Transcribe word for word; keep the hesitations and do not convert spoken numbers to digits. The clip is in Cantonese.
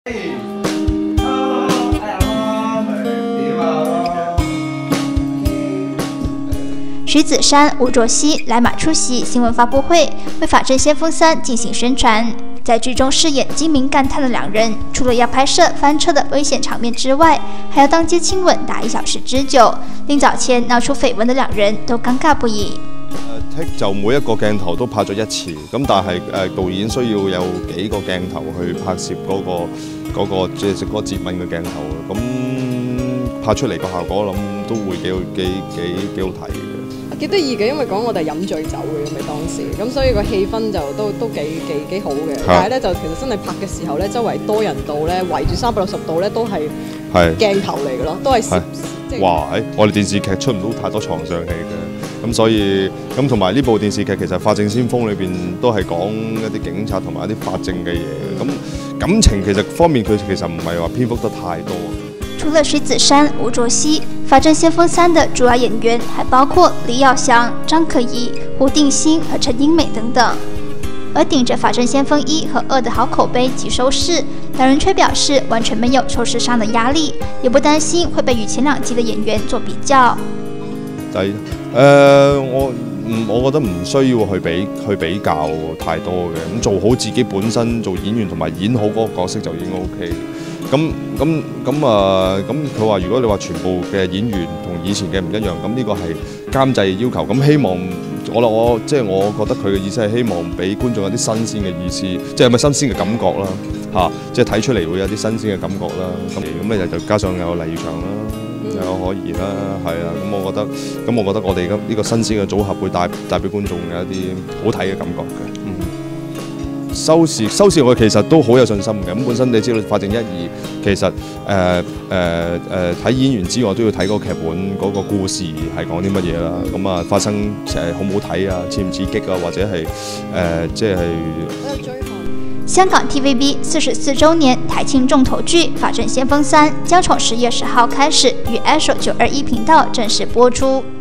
徐子珊、吴卓羲来马出席新闻发布会，为《法证先锋三》进行宣传。在剧中饰演精明干探的两人，除了要拍摄翻车的危险场面之外，还要当街亲吻达一小時之久，令早前鬧出緋聞的兩人都尷尬不已。 誒 take 就每一個鏡頭都拍咗一次，咁但係誒導演需要有幾個鏡頭去拍攝嗰、個嗰、個即係嗰個接吻嘅鏡頭，咁拍出嚟個效果我諗都會幾幾幾幾好睇嘅。 幾得意嘅，因為講我哋飲醉酒嘅咁咪當時，咁所以個氣氛就都都幾幾幾好嘅。但係咧就其實真係拍嘅時候咧，周圍多人到咧，圍住三百六十度咧都係鏡頭嚟嘅咯，都係攝。 哇！誒，我哋電視劇出唔到太多床上戲嘅，咁所以咁同埋呢部電視劇其實《法證先鋒》裏邊都係講一啲警察同埋一啲法證嘅嘢，咁感情其實方面佢其實唔係話篇幅得太多。 除了徐子珊、吴卓羲，《法證先鋒三》的主要演員還包括李耀祥、張可頤、胡定欣和陳英美等等。而頂着《法證先鋒一》和二的好口碑及收視，兩人卻表示完全沒有收視上的壓力，也不擔心會被與前兩季的演員做比較。 就係誒，我唔，我覺得唔需要去比去比較太多嘅，咁做好自己本身做演員同埋演好嗰個角色就已經 O K。 咁咁咁啊！咁佢話：如果你話全部嘅演員同以前嘅唔一樣，咁呢個係監製要求。咁希望我我即係我覺得佢嘅意思係希望俾觀眾有啲新鮮嘅意思，即係有咪新鮮嘅感覺啦嚇，即係睇出嚟會有啲新鮮嘅感覺啦。咁咁咧就加上有黎耀祥啦，有可頤啦，係啊。咁我覺得咁我覺得我哋呢個新鮮嘅組合會帶帶俾觀眾有一啲好睇嘅感覺嘅。嗯。 收視收視我其實都好有信心嘅，咁本身你知道《法證一二》其實誒誒誒睇演員之外都要睇嗰個劇本嗰、嗰個故事係講啲乜嘢啦，咁啊發生誒好唔好睇啊，刺唔刺激啊，或者係誒、呃、即係。 香港 T V B 四十四週年台慶重頭劇《法證先鋒三》將從十月十號開始於 Astro 九二一頻道正式播出。